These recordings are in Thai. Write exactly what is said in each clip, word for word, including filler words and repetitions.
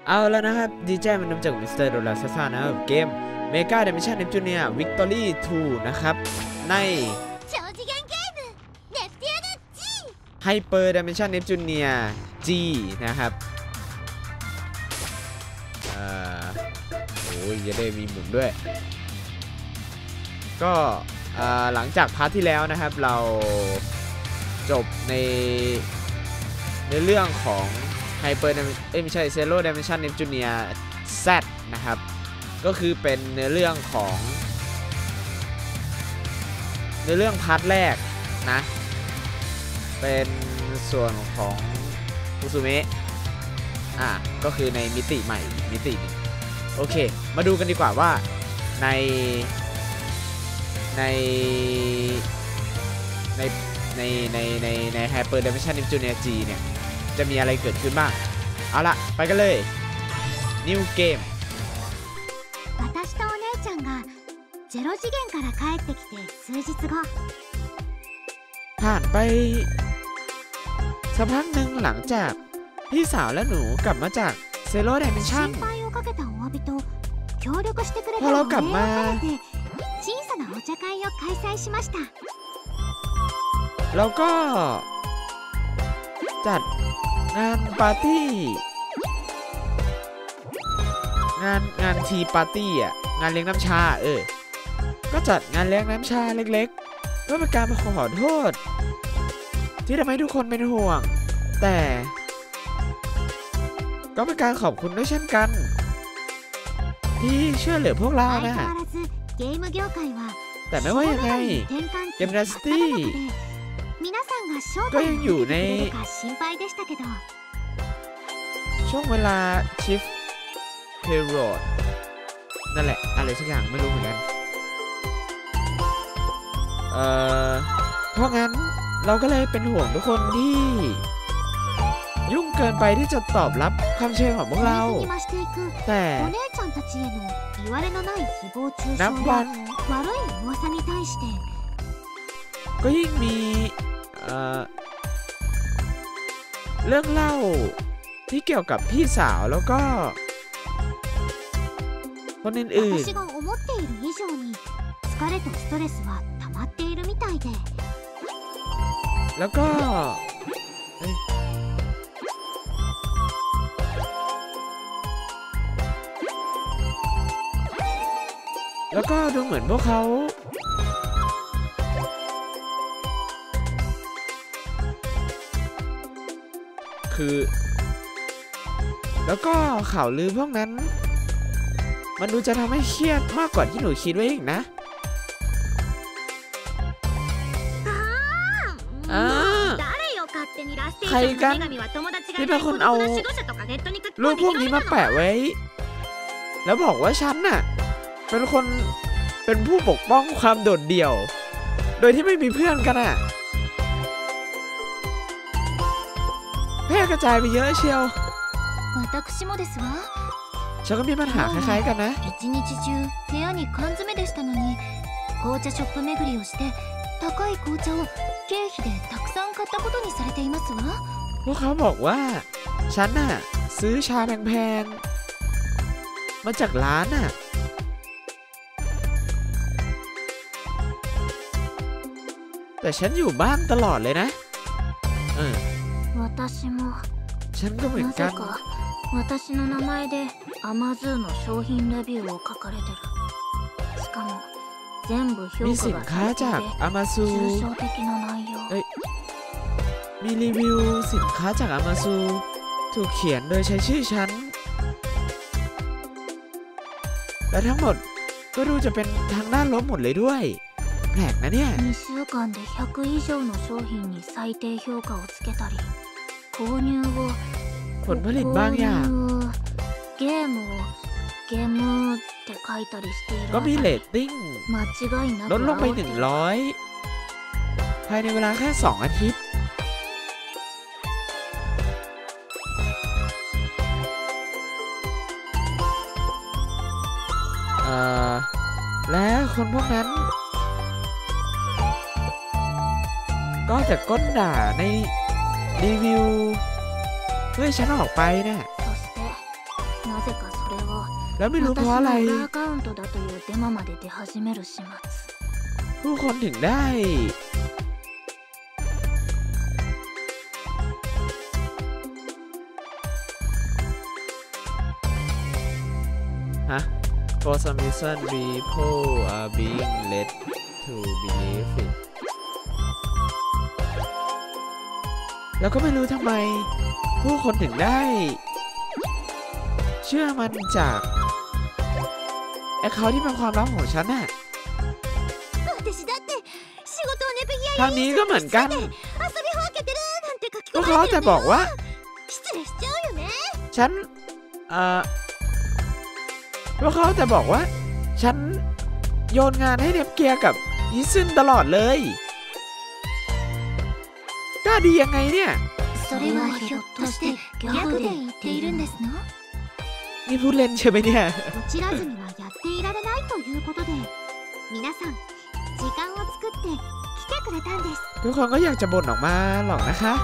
เอาแล้วนะครับดีเจมันนำจากมิสเตอร์โดลาซาซานะครับเกมเมกาเดมิชั่นเนปจูเนียวิกตอรี่ทูนะครับในไฮเปอร์เดมิชั่นเนปจูเนียจีนะครับเอ่อโอ้ยจะได้มีหมุนด้วยก็หลังจากพาร์ทที่แล้วนะครับเราจบในในเรื่องของไฮเปอร์เอ้ยไม่ใช่เซโร่เดมิชั่นเนปจูเนีย Z นะครับก็คือเป็นเนื้อเรื่องของเนื้อเรื่องพาร์ทแรกนะเป็นส่วนของอุซุเมะอ่ะก็คือในมิติใหม่มิตินึงโอเคมาดูกันดีกว่าว่าในในในในในในใน Hyper Dimension Neptunia G เนี่ยจะมีอะไรเกิดขึ้นบ้างเอาละไปกันเลย New Game 私とお姉ちゃんがゼロ次元から帰ってきて数日後ผ่านไปสักพักหนึ่งหลังจากพี่สาวและหนูกลับมาจากเซโร่ไดเมนชั่นพอเรากลับมา小さなお茶会を開催しましたแล้วก็จัดงานปาร์ตี้งานงานทีปาร์ตี้อ่ะงานเลี้ยงน้ำชาเออก็จัดงานเลี้ยงน้ำชาเล็กๆเพื่อเป็นการมาขอโทษที่ทำให้ทุกคนเป็นห่วงแต่ก็เป็นการขอบคุณด้วยเช่นกันที่ช่วยเหลือพวกเรานะแต่ไม่ว่ายังไงเกมดัสตี้ก็ยังอยู่ในช่วงเวลาชิฟเพโรดนั่นแหละอะไรสักอย่างไม่รู้เหมือนกันเอ่อเพราะงั้นเราก็เลยเป็นห่วงทุกคนที่ยุ่งเกินไปที่จะตอบรับคำเชิญของพวกเราแต่นับวันก็ยิ่งมีเอ่อเรื่องเล่าที่เกี่ยวกับพี่สาวแล้วก็คนอื่นๆแล้วก็แล้วก็ดูเหมือนพวกเขาคือแล้วก็ข่าวลือพวกนั้นมันดูจะทำให้เครียดมากกว่าที่หนูคิดไว้อีกนะใครกันที่เป็นคนเอารูปพวกนี้มาแปะไว้แล้วบอกว่าฉันน่ะเป็นคนเป็นผู้ปกป้องความโดดเดี่ยวโดยที่ไม่มีเพื่อนกันอ่ะแพร่กระจายไปเยอะเชียวฉันก็มีปัญหาคล้ายๆกันนะพวกเขาบอกว่าฉันน่ะซื้อชาแพงๆมาจากร้านน่ะแต่ฉันอยู่บ้านตลอดเลยนะเออฉันก็เหมือนกัน私の名前でアマズーの商品レビューを書かれてるしかも全部評価がされていて抽象的な内容มีรีวิวสินค้าจาก Amazon ถูกเขียนโดยใช้ชื่อฉันและทั้งหมดก็ดูจะเป็นทางด้านลบหมดเลยด้วยแปลกนะเนี่ยにしゅうかんでひゃく以上の商品に最低評価をつけたり購入をผลผลิตบางอย่างゲームをゲームって書いたりしているก็มีเรตติ้งลดลงไปหนึ่งร้อยภายในเวลาแค่สองอาทิตย์เอ่อและคนพวกนั้นก็จะก้นด่าในรีวิวเพื่อฉันออกไปนะなぜかそれはแล้วไม่รู้私เพราะอะไรの裏アカウントだというデマまで出始める始末ผู้คนถึงได้ฮะ for some reason people are being led to believe it แล้วก็ไม่รู้ทำไมผู้คนถึงได้เชื่อมันจากไอ้เขาที่เป็นความลับของฉันน่ะทางนี้ก็เหมือนกันพวกเขาจะบอกว่าฉันเอ่อพวกเขาจะบอกว่าฉันโยนงานให้เนปเกียกับยิซึนตลอดเลยกล้าดียังไงเนี่ยนี่พูดเล่นใช่ไหมเนี่ยทุกคนก็อยากจะบ่นออกมาหรอกนะคะ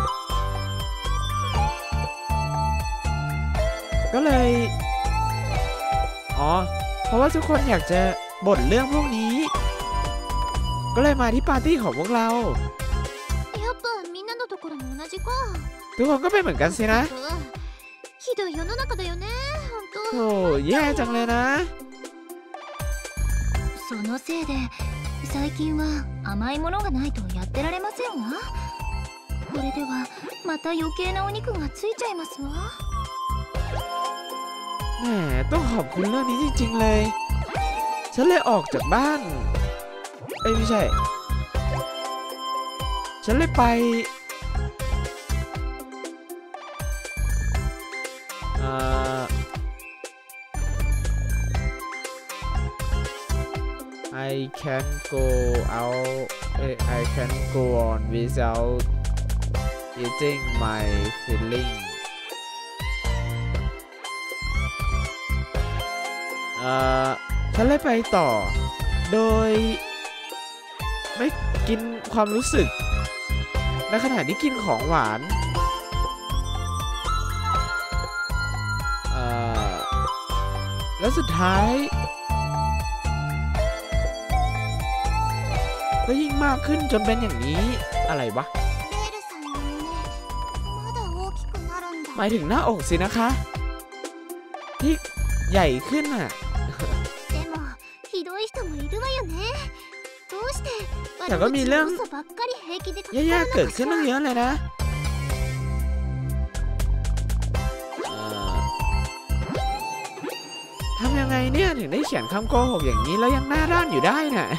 ก็เลยอ๋อเพราะว่าทุกคนอยากจะบ่นเรื่องพวกนี้ก็เลยมาที่ปาร์ตี้ของพวกเราทุกคนก็เป็นเหมือนกันสินะโอ้แย่จังเลยนะそのせいで最近は甘いものがないとやってられませんわこれではまた余計なお肉がついちゃいますわแหมต้องขอบคุณเรื่องนี้จริงๆเลยฉันเลยออกจากบ้านเอ้ยไม่ใช่ฉันเลยไปเอ่อ I can go out I can go on without eating my feeling เอ่อฉันเลยไปต่อโดยไม่กินความรู้สึกในขณะที่กินของหวานเอ่อแล้วสุดท้ายก็ยิ่งมากขึ้นจนเป็นอย่างนี้อะไรวะหมายถึงหน้าอกสินะคะที่ใหญ่ขึ้นอ่ะแต่ก็มีเรื่องแย่ๆเกิดขึ้นตั้งเยอะเลยนะทำยังไงเนี่ยถึงได้เขียนคำโกหกอย่างนี้แล้วยังหน้าด้านอยู่ได้น่ะ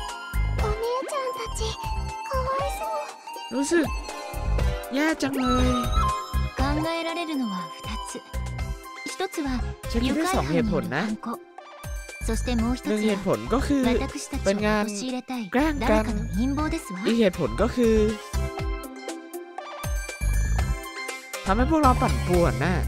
รู้สึกแย่จังเลยฉันคิดได้สองเหตุผลนะหนึ่งเหตุผลก็คือเป็นงานแกล้งกันอีกเหตุผลก็คือทำให้พวกเราปั่นป่วนน่ะ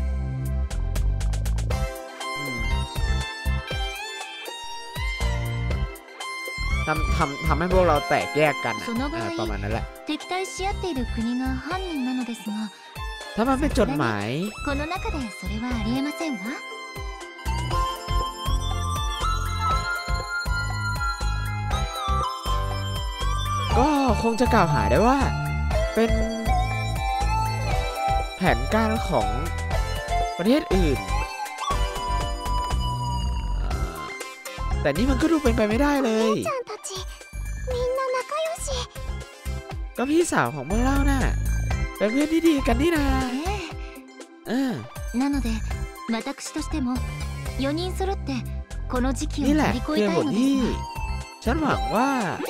ทำทำทำให้พวกเราแตกแยกกันประมาณนั้นแหละถ้ามันเป็นจดหมายก็คงจะกล่าวหาได้ว่าเป็นแผนการของประเทศอื่นแต่นี่มันก็ดูเป็นไปไม่ได้เลยก็พี่สาวของพวกเราน่ะเป็นเพื่อนที่ดีกันนี่นาเออนี่แหละคือเหตุผลที่ฉันหวังว่า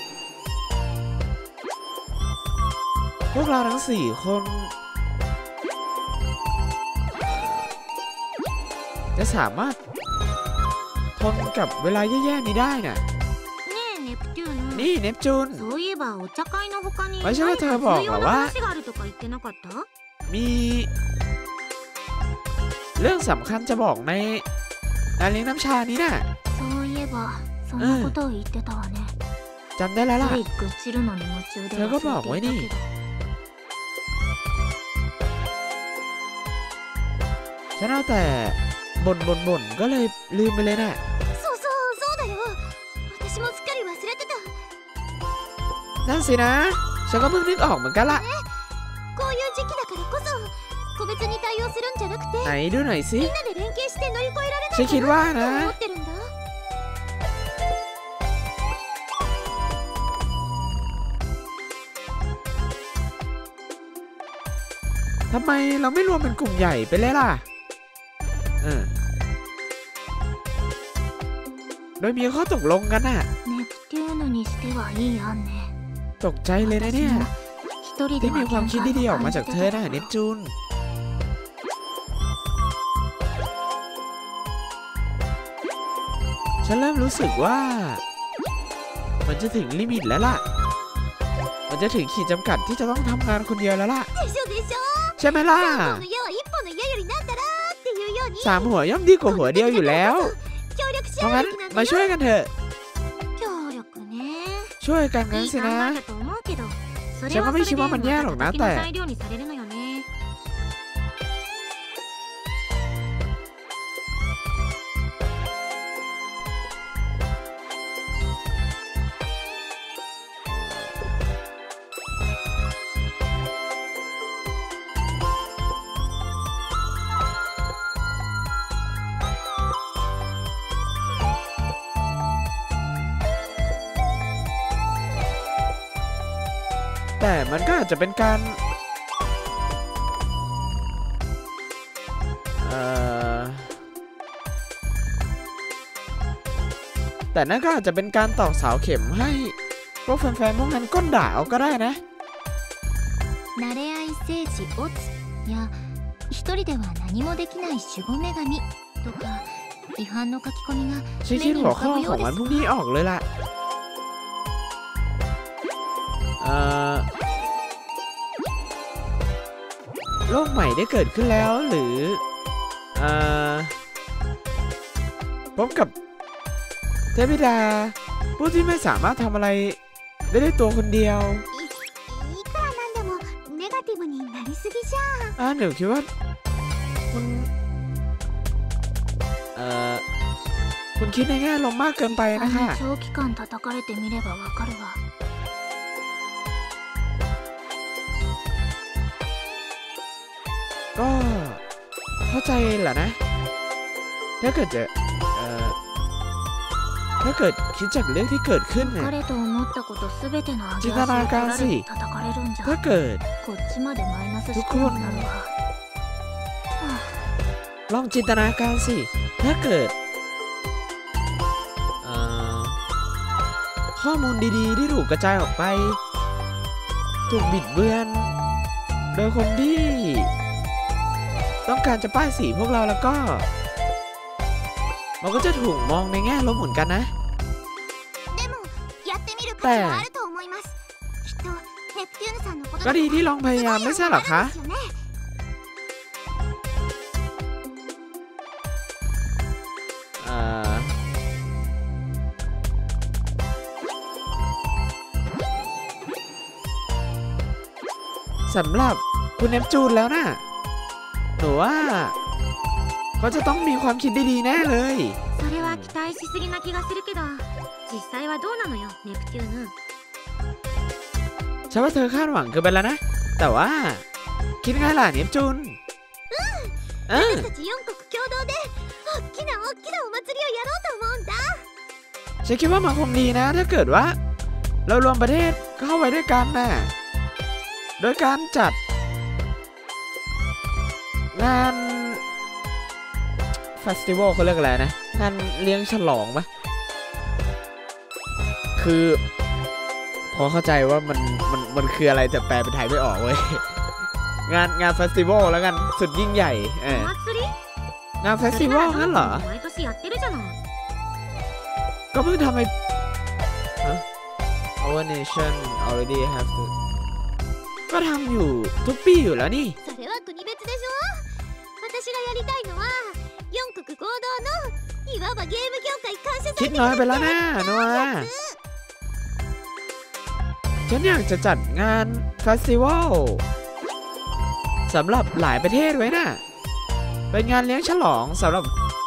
พวกเราทั้งสี่คนจะสามารถทนกับเวลาแย่ๆนี้ได้น่ะนี่เนปจูนไม่ใช่ว่าเธอบอกหรอว่ามีเรื่องสำคัญจะบอกในงานเลี้ยงน้ำชานี้น่ะจำได้แล้วล่ะเธอก็บอกไว้นี่ฉันเอาแต่บ่นบ่นบ่นก็เลยลืมไปเลยนะそうそうそうだよ私もすっかり忘れてたนั่นสินะฉันก็เพิ่งนึกออกเหมือนกันละこういう時期だからこそ個別に対応するんじゃなくてไหนดูหน่อยสิみんなで連携して乗り越えられないฉันคิดว่านะ思ってるんだทำไมเราไม่รวมเป็นกลุ่มใหญ่ไปเลยล่ะเออโดยมีข้อตกลงกันน่ะネプテューヌにしてはいい案ねตกใจเลยนะเนี่ยที่มีความคิดดีๆออกมาจากเธอนะเนปจูนฉันเริ่มรู้สึกว่ามันจะถึงลิมิตแล้วล่ะมันจะถึงขีดจำกัดที่จะต้องทำงานคนเดียวแล้วล่ะใช่ไหมล่ะสามหัวย่อมดีกว่าหัวเดียวอยู่แล้วเพราะงั้นมาช่วยกันเถอะช่วยกันงั้นสินะฉันก็ไม่คิดว่ามันแย่หรอกนะแต่แต่มันก็อาจจะเป็นการเอ่อแต่นั่นก็อาจจะเป็นการตอกเสาเข็มให้พวกแฟนๆพวกนั้นก้นด่าเอาก็ได้นะ慣れ合い聖地オツや一人では何もできない守護女神とか批判の書き込みがฉันคิดหัวข้อของมันพวกนี้ออกเลยล่ะเอ่อโลกใหม่ได้เกิดขึ้นแล้วหรือเอ่อพบกับเทพธิดาผู้ที่ไม่สามารถทำอะไรได้ด้วยตัวคนเดียวอ่าหนูคิดว่าคุณเอ่อคุณคิดในแง่ลมมากเกินไปนะคะก็เข้าใจแหละนะถ้าเกิดจะเอ่อถ้าเกิดคิดจากเรื่องที่เกิดขึ้นเนี่ยจินตนาการสิถ้าเกิดทุกคนลองจินตนาการสิถ้าเกิดเอ่อข้อมูลดีๆที่ถูกกระจายออกไปถูกบิดเบือนโดยคนที่ต้องการจะป้ายสีพวกเราแล้วก็มันก็จะถูกมองในแง่ลบเหมือนกันนะแต่ก็ดีที่ลองพยายามไม่ใช่หรอคะสำหรับคุณเนปจูนแล้วนะหนูว่าเขาจะต้องมีความคิดดีๆแน่เลยฉันว่าเธอคาดหวังเกินไปแล้วนะแต่ว่าคิดไงล่ะเนปจูนเออฉันคิดว่ามันคงดีนะถ้าเกิดว่าเรารวมประเทศเข้าไว้ด้วยกันน่ะโดยการจัดงานเฟสติวัลเขาเรียกอะไรนะงานเลี้ยงฉลองปะคือพอเข้าใจว่ามันมันมันคืออะไรแต่แปลเป็นไทยไม่ออกเว้ยงานงานเฟสติวัลแล้วกันสุดยิ่งใหญ่เอองานเฟสติวัลงั้นเหรอก็เพิ่งทำไป Our nation already have to ก็ทำอยู่ทุกปีอยู่แล้วนี่คิดน้อยไปแล้วนะโนอาฉันอยากจะจัดงานเฟสติวัลสำหรับหลายประเทศไว้น่ะเป็นงานเลี้ยงฉลองสำหรับ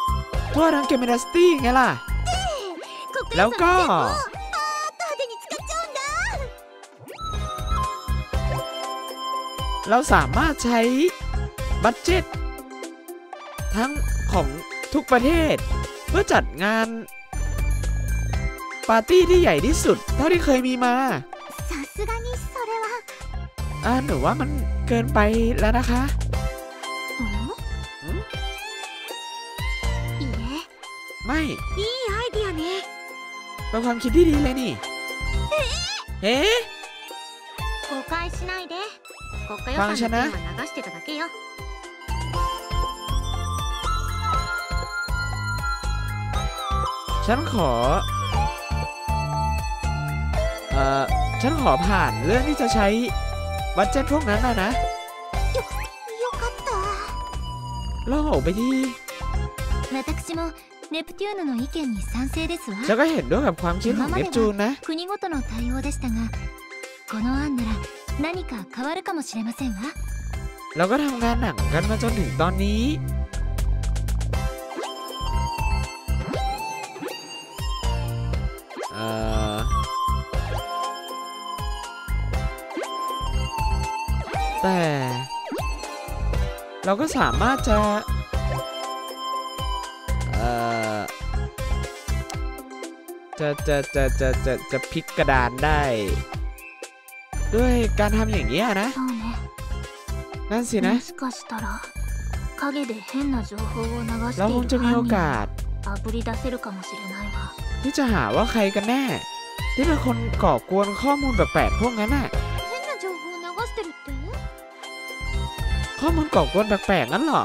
ทั่วทั้งเกมเมดัสตี้ไงล่ะแล้วก็เราสามารถใช้บัดเจ็ตทั้งของทุกประเทศเพื่อจัดงานปาร์ตี้ที่ใหญ่ที่สุดเท่าที่เคยมีมาอ่าหนูว่ามันเกินไปแล้วนะคะไม่เป็นความคิดที่ดีเลยนี่เฮ้ฟังฉันนะฉันขอเอ่อฉันขอผ่านเรื่องที่จะใช้บัดเจ็ตพวกนั้นนะนะลองออกไปที่ฉันก็เห็นด้วยกับความคิดของเนปจูนนะเราก็ทำงานหนักกันมาจนถึงตอนนี้เอ่อแต่เราก็สามารถจะเอ่อจะจะจะจะจะจะพลิกกระดานได้ด้วยการทำอย่างนี้นะนั่นสินะเราคงจะมีโอกาสที่จะหาว่าใครกันแน่ที่เป็นคนก่อกวนข้อมูลแปลกๆพวกนั้นน่ะข้อมูลก่อกวนแปลกๆงั้นเหรอ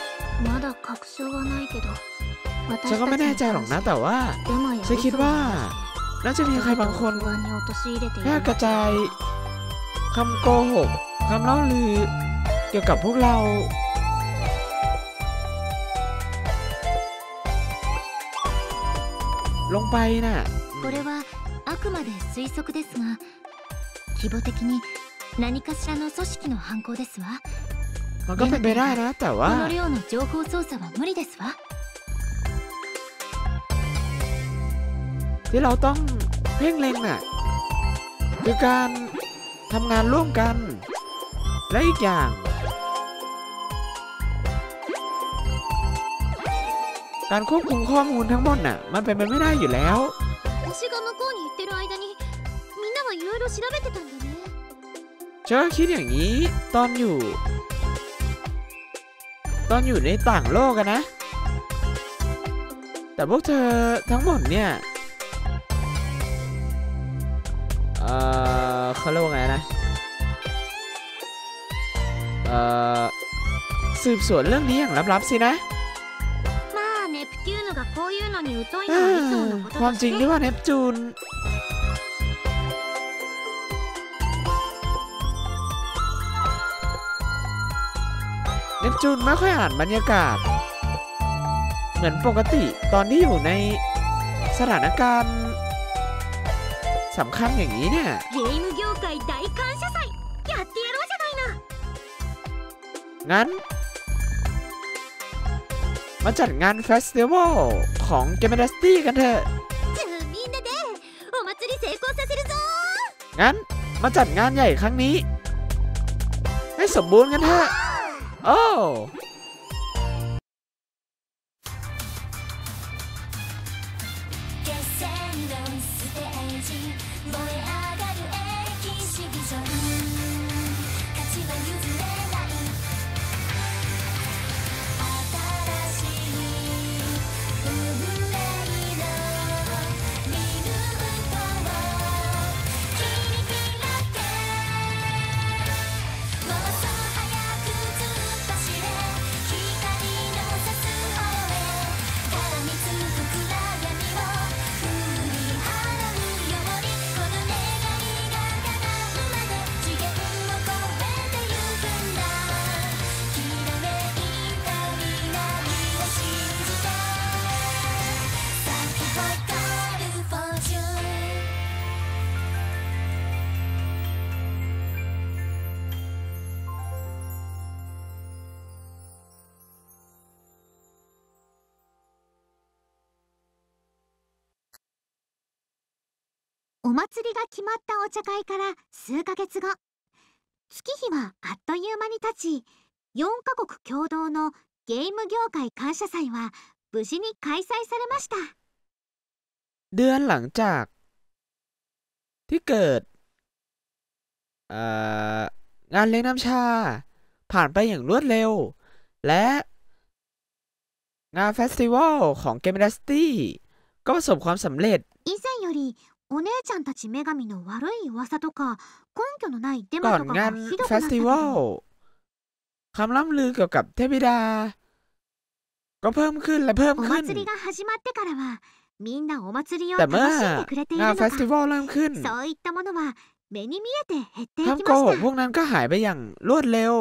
ฉันก็ไม่แน่ใจหรอกนะแต่ว่าฉันคิดว่าน่าจะมีใครบางคนแพร่กระจายคำโกหกคำเล่าลือเกี่ยวกับพวกเราลงไปน่ะこれはあくまで推測ですが規模的に何かしらの組織の犯行ですわมันก็เป็นไปได้นะแต่ว่าこの量の情報操作は無理ですわที่เราต้องเพ่งเล็งน่ะคือการทำงานร่วมกันและอีกอย่างการควบคุมข้อมูลทั้งหมดน่ะมันเป็นไปไม่ได้อยู่แล้วฉันก็คิดอย่างนี้ตอนอยู่ตอนอยู่ในต่างโลกกันนะแต่พวกเธอทั้งหมดเนี่ยเอ่อเขาเรียกว่าไงนะเอ่อสืบสวนเรื่องนี้อย่างลับๆสินะความจริงที่ว่าเนปจูนเนปจูนไม่ค่อยอ่านบรรยากาศเหมือนปกติตอนที่อยู่ในสถานการณ์สำคัญอย่างนี้เนี่ยงั้นมาจัดงานเฟสติวัลของเกมเมดัสตี้กันเถอะงั้นมาจัดงานใหญ่ครั้งนี้ให้สมบูรณ์กันเถอะโอ้お祭りが決まったお茶会から数ヶ月後、月日はあっという間に経ち、よんカ国共同のゲーム業界感謝祭は無事に開催されました。 เดือนหลังจากที่เกิดงานเลี้ยงน้ำชาผ่านไปอย่างรวดเร็วและงานเฟสติวัลของเกมดัสตี้ก็ประสบความสำเร็จ以前よりお姉ちゃんたち女神の悪い噂とか根拠のないデก่マอนとかงานがひどくเฟなったけสติวัลど、 คำล่ำลือเกี่ยวกับเทพธิดาก็เพิ่มขึ้นและเพิ่มおขึ้น祭りが始まってからはみんなお祭りをแต่楽เมื่อしんでくれているงานのเฟสติวัか、 ลเริ่มขึ้นそういったものは目に見えて減っていคำきโกましหกพた。 วกนั้นก็หายไปอย่างรวดเร็ว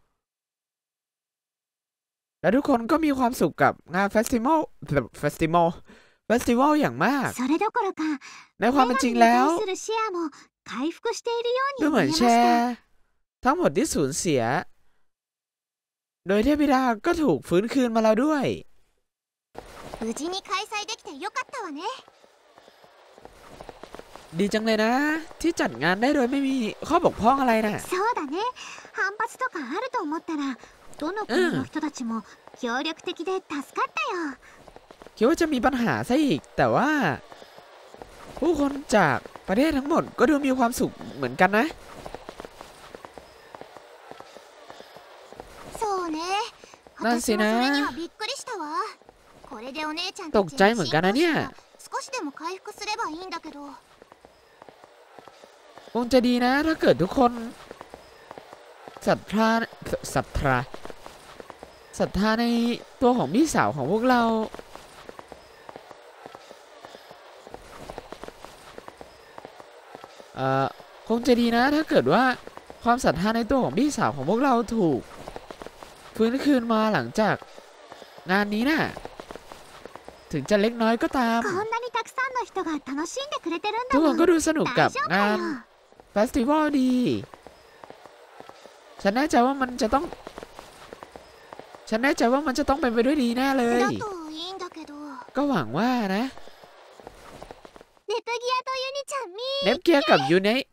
และทุกคนก็มีความสุขกับงานเฟสติวัลเฟสติวัลเฟสติวัลอย่างมากそれどころかในความเป็นจริง女神にแล้ว対するシェアも回復しているようดูにเหมื見อนえแชましร์た。 ทั้งหมดที่สูญเสียโดยเทพธิดาก็ถูกฟื้นคืนมาแล้วด้วย無事に開催できてよかったわね。 ดีจังเลยนะที่จัดงานได้โดยไม่มีข้อบกพร่องอะไรนะそうだね。反発とかあると思ったらどの国の人たちも協力的で助かったよ。 คิดว่าจะมีปัญหาซะอีกแต่ว่าผู้คนจากประเทศทั้งหมดก็ดูมีความสุขเหมือนกันนะそうね。 นั่นสินะ私もそれにはびっくりしたわ。これでお姉ちゃんตたกちใจเหมือนกันนะเนี่ย少しでも回復すればいいんだけど。 คงจะดีนะถ้าเกิดทุกคนศรัทธาศรัทธาศรัทธาในตัวของพี่สาวของพวกเราเอ่อคงจะดีนะถ้าเกิดว่าความศรัทธาในตัวของพี่สาวของพวกเราถูกฟื้นคืนมาหลังจากงานนี้น่ะถึงจะเล็กน้อยก็ตามこんなにたくさんの人が楽しんでくれてるんだทุกคもนん。 ก็ดูสนุก大กับ丈夫งาだนよ。 เฟสติวัลดีฉันแน่ใจว่ามันจะต้องฉันแน่ใจว่ามันจะต้องเป็นไปด้วยดีแน่เลยだといいんだけど。 ก็หวังว่านะネプギアとユニちゃんみเนปเกียกับยูนิ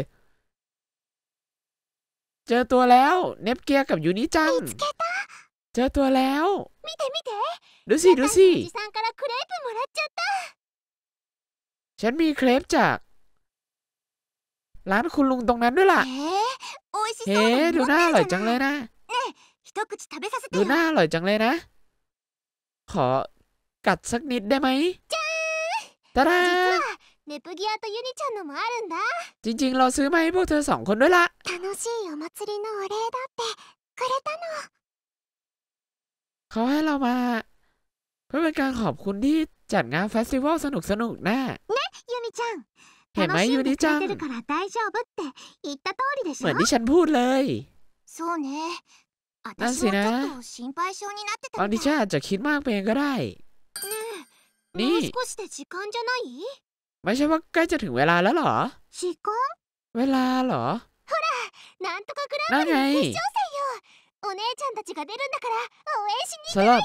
เจอตัวแล้วเนปเกียกับยูนิจัง見つけた。 เจอตัวแล้ว見て見て。 ดูสิดูสิおじさんからクレープもらっちゃった。 ฉันมีเครปจากร้านคุณลุงตรงนั้นด้วยล่ะえー、美味しそうเฮ้なดูのน่าอร่持อっยてจัるงじเลゃยない。 นะ一口食べさせてดูよ。 น่าอร่อยจังเลยนะขอกัดสักนิดได้ไหมตาดา実はネプギアとユニちゃんのもあるんだ。 จริงๆเราซื้อมาให้พวกเธอสองคนด้วยละ楽しいお祭りのお礼だってくれたの。 เขาให้เรามาเพื่อเป็นการขอบคุณที่จัดงานเฟสติวัลสนุกๆนะユニちゃん。 เห็นไหม楽しยูんนิでくจัれงてるから大丈夫って言った通りでしเหมืょ。 อนที่ฉันพูดเลยそうね。 なん私もちせなょっと心配性になってたบางみทีたい。 ฉันอาจจะคิดมากไปเองก็ได้ねえ、 นี่もう少しで時間じゃない？ ไม่ใช่ว่าใกล้จะถึงเวลาแล้วเหรอ時間？ เวลาเหรอなんとかグนั่ラนンプไงリ決勝戦よ。お姉ちゃんたちが出るんだから応援しに。 สำหรับ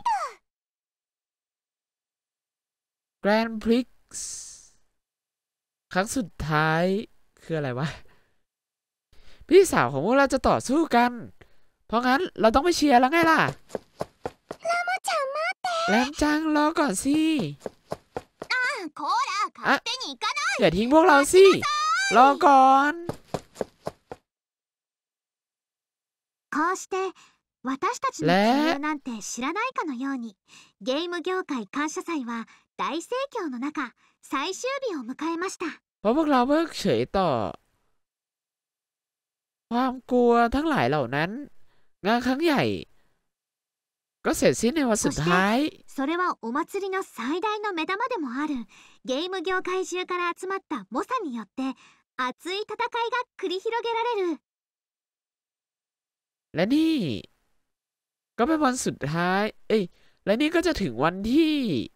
Grand Prix ครั้งสุดท้ายคืออะไรวะพี่สาวของพวกเราจะต่อสู้กัน เพราะงั้นเราต้องไปเชียร์แล้วไงล่ะラモちゃん待って。 แรมจังรอก่อนสิこら勝手に行かない。 อย่าทิ้งพวกเราสิรอก่อนこうして私たちの親友なんて知らないかのようにゲーム業界感謝祭は大盛況の中最終日を迎えました。 เพราะพวกเราเพิกเฉยต่อความกลัวทั้งหลายเหล่านั้นงานครั้งใหญ่ก็เสร็จสิ้นในวันสุดท้ายそれはお祭りの最大の目玉でもあるゲーム業界中から集まった猛者によって熱い戦いが繰り広げられる。 และนี่ก็เป็นวันสุดท้ายเอ้ยและนี่ก็จะถึงวันที่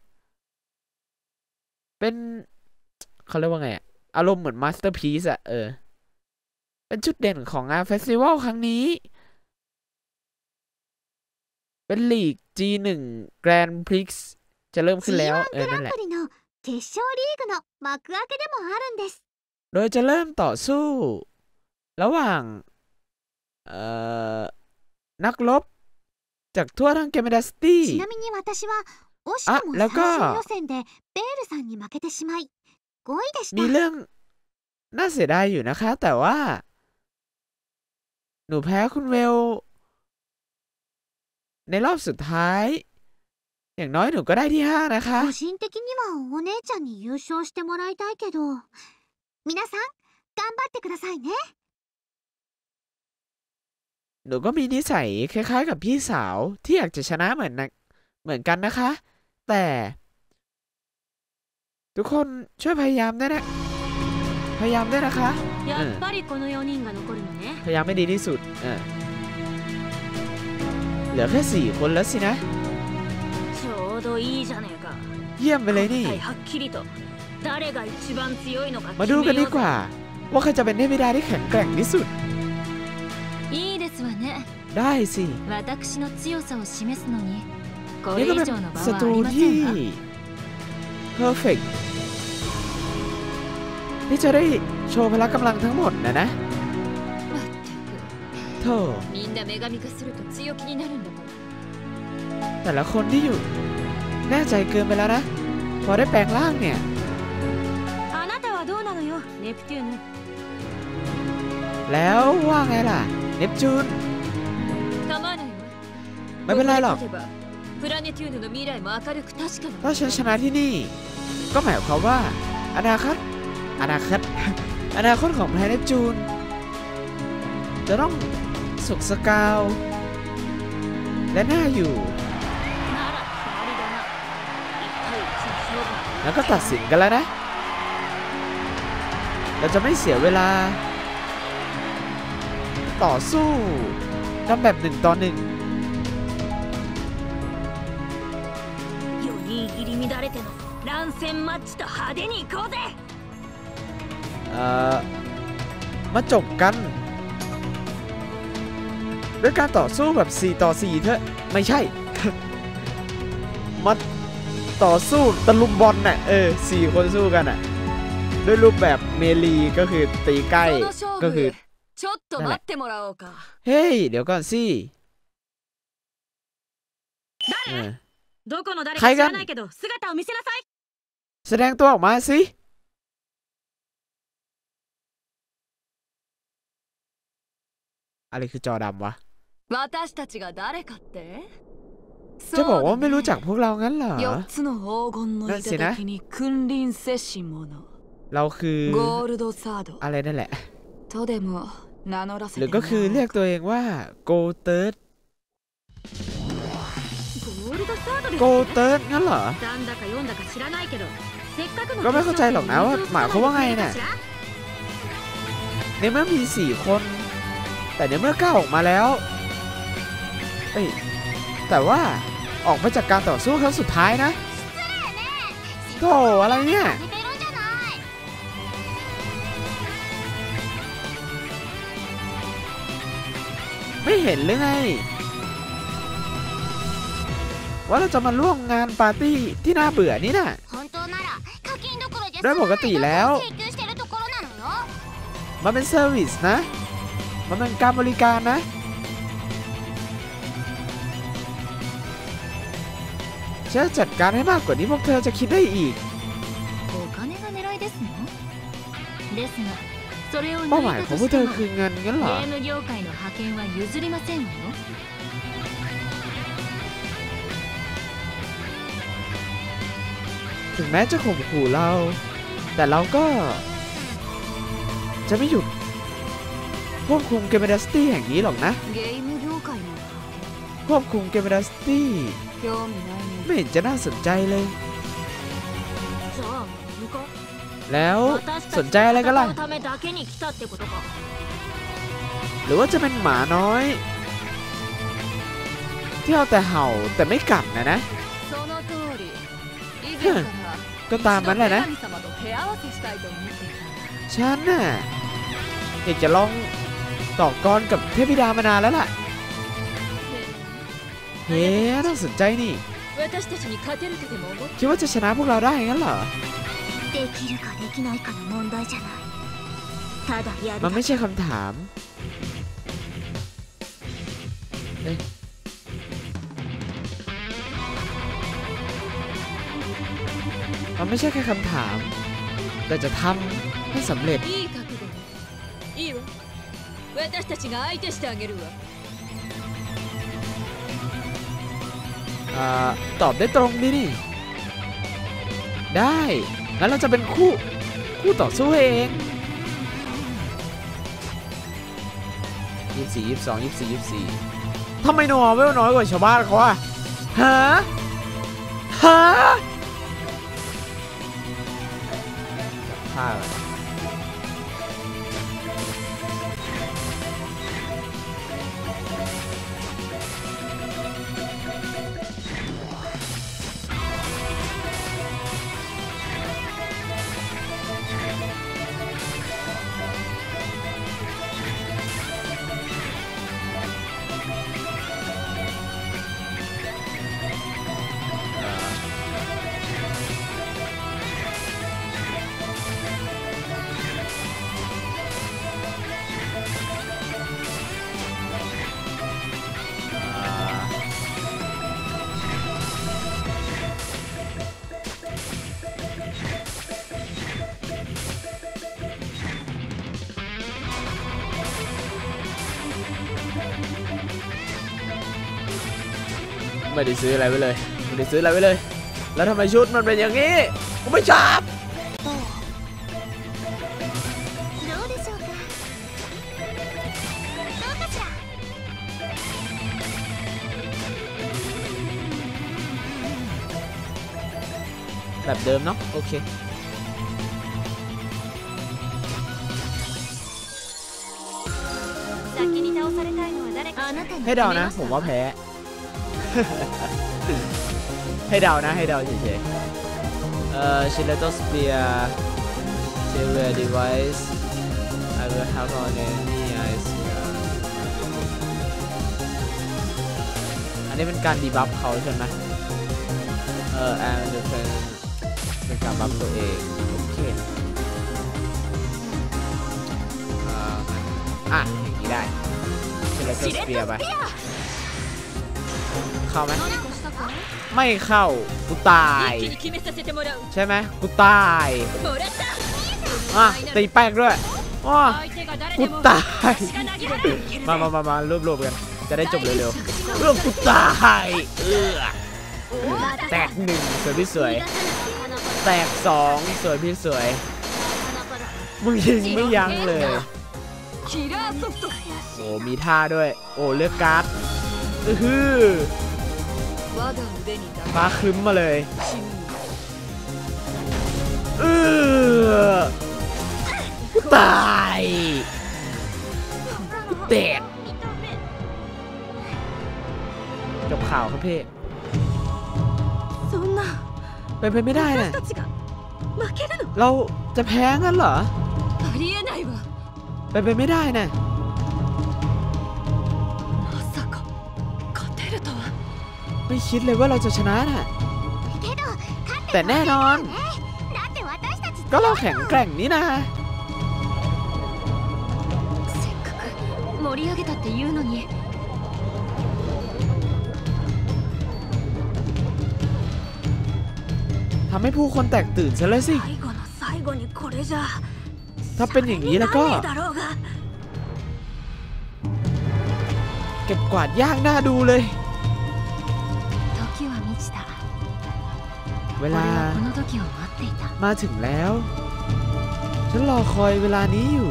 เป็นเขาเรียกว่าไงอะอารมณ์เหมือนมาสเตอร์พีซอะเออเป็นจุดเด่นของงานเฟสติวัลครั้งนี้เป็นลีก จี วัน Grand Prix จะเริ่มขึ้นแล้วเออนั่นแหละジーワングランプリの決勝リーグの幕開けでもあるんです。 โดยจะเริ่มต่อสู้ระหว่างเอ่อนักรบจากทั่วทั้งเกมเดสตี้ちなみに私は惜しくも最終予選でベールさんに負けてしまいごいでした。 มีเรื่องน่าเสียดายอยู่นะคะแต่ว่าหนูแพ้คุณเวลในรอบสุดท้ายอย่างน้อยหนูก็ได้ที่ห้านะคะ個人的にはお姉ちゃんに優勝してもらいたいけど皆さん頑張ってくださいね。 หนูก็มีนิสัยคล้ายๆกับพี่สาวที่อยากจะชนะเหมือนนะเหมือนกันนะคะแต่ทุกคนช่วยพยายามด้วยนะพยายามด้วยนะคะやっぱりこのよにんが残るのね。 พยายามไม่ดีที่สุดเออเหลือแค่สี่คนแล้วสินะちょうどいいじゃねえか。 เยี่ยมไปเลยนี่はっきりと誰が一番強いのかมาดูกันดีกว่าว่าใครจะเป็นเทพธิดาที่แข็งแกร่งที่สุดいいですわね。 ได้สิ私の強さを示すのにこれนี่ก็以เป็น上の場はศัあตรูりませที่んわ。 เพอร์เฟกต์ที่จะได้โชว์พละกำลังทั้งหมดนะนะまったくโธ่みんな女神化すると強気になるんだから。 แต่ละคนที่อยู่แน่ใจเกินไปแล้วนะพอได้แปลงร่างเนี่ยあなたはどうなのよネプテューヌ。 แล้วว่าไงล่ะเนปจูน構わないわ。 ไม่เป็นไรหรอกプラネテューヌの未来も明るく確かな。 ถ้าฉันชนะที่นี่ก็หมายความว่าอนาคตอนาคตอนาคตของแพลเนปจูนจะต้องสุขสกาวและน่าอยู่なら決まりだな。一対一の勝負。 แล้วก็ตัดสินกันแล้วนะเราจะไม่เสียเวลาต่อสู้กันแบบหนึ่งต่อหนึ่งよにん入り乱れての乱戦マッチと派手に行こうぜ。 เอ่อมาจบกันด้วยการต่อสู้แบบสี่ต่อสี่เถอะไม่ใช่ มาต่อสู้ตะลุมบอลน่ะเออสี่คนสู้กันน่ะด้วยรูปแบบเมลีก็คือตีใกล้ก็คือちょっと待ってもらおうか。 เฮ้ยเดี๋ยวก่อนสิ誰？どこの誰か知らないけど姿を見せなさい。 แสดงตัวออกมาสิอะไรคือจอดำวะ私たちが誰かって？ จะบอกว่าไม่รู้จักพวกเรางั้นเหรอよっつの黄金の頂に君臨せし者。 เราคือゴールドサードอะไรนั่นแหละとでも名乗らせてหรือก็คือเรียกตัวเองว่าโกเติร์ดโกเติร์ดงั้นเหรอก็ไม่เข้าใจหรอกนะว่าหมายความว่าไงน่ะในเมื่อมีสี่คนแต่ในเมื่อก้าวออกมาแล้วเอ้ยแต่ว่าออกมาจากการต่อสู้ครั้งสุดท้ายนะโธ่อะไรเนี่ยไม่เห็นหรือไงว่าเราจะมาร่วมงานปาร์ตี้ที่น่าเบื่อนี่น่ะโดยปกติแล้วมันเป็นเซอร์วิสนะมันเป็นการบริการนะฉันจะจัดการให้มากกว่านี้พวกเธอจะคิดได้อีกเป้าหมายของพวกเธอคือเงินงั้นเหรอถึงแม้จะข่มขู่เราแต่เราก็จะไม่หยุดควบคุมเกมเดสตี้แห่งนี้หรอกนะควบคุมเกมเดสตี้ไม่เห็นจะน่าสนใจเลยแล้วสนใจอะไรกันล่ะหรือว่าจะเป็นหมาน้อยที่เอาแต่เห่าแต่ไม่กัดนะนะก็ตามนั้นแหละนะฉันน่ะอยากจะลองต่อกรกับเทพธิดามานานแล้วล่ะเฮ้น่าสนใจนี่คิดว่าจะชนะพวกเราได้งั้นเหรอできるかできないかの問題じゃないมันไม่ใช่คำถามเอ๊ะมันไม่ใช่แค่คำถามแต่จะทำให้สำเร็จอ่าตอบได้ตรงดีนี่ได้งั้นเราจะเป็นคู่คู่ต่อสู้เองยี่สิบสี่ยี่สิบสองยี่สิบสี่ยี่สิบสี่ทำไมนัวเวลน้อยกว่าชาวบ้านเขาอะฮะฮะท่าอะไรไม่ได้ซื้ออะไรไว้เลยไม่ได้ซื้ออะไรไว้เลยแล้วทำไมชุดมันเป็นอย่างนี้กูไม่ชอบแบบเดิมเนาะโอเคให้เดานะผมว่าแพ้ให้เดานะให้เดาเฉยๆเอ่อชิลเลโตสเปียร์เซเวอร์ดีไวซ์ I will have on any eyes อันนี้เป็นการดีบัฟเขาใช่ไหมเออ and เป็นเป็นการบัฟตัวเองโอเคอ่ะอย่างนี้ได้ชิลเลโตสเปียร์ไปเข้าไหมไม่เข้ากูตายใช่ไหมกูตายอ่ะตีแป้งด้วยอ๋อกูตายมามามามารวบรวมกันจะได้จบเร็วๆเรื่องกูตายเออแตกหนึ่งสวยพี่สวยแตกสองสวยพี่สวยมึงยิงไม่ยั้งเลยโอ้มีท่าด้วยโอ้เลือกการ์ดอือฮือฟ้าครึ้มมาเลยเออตายแตกจบข่าวครับพี่เป็นไปไม่ได้นะเราจะแพ้งั้นเหรอเป็นไปไม่ได้นะไม่คิดเลยว่าเราจะชนะน่ะแต่แน่นอนก็เราแข็งแกร่งนี่นะทำให้ผู้คนแตกตื่นซะเลยสิถ้าเป็นอย่างนี้แล้วก็เก็บกวาดยากน่าดูเลยเวลามาถึงแล้วฉันรอคอยเวลานี้อยู่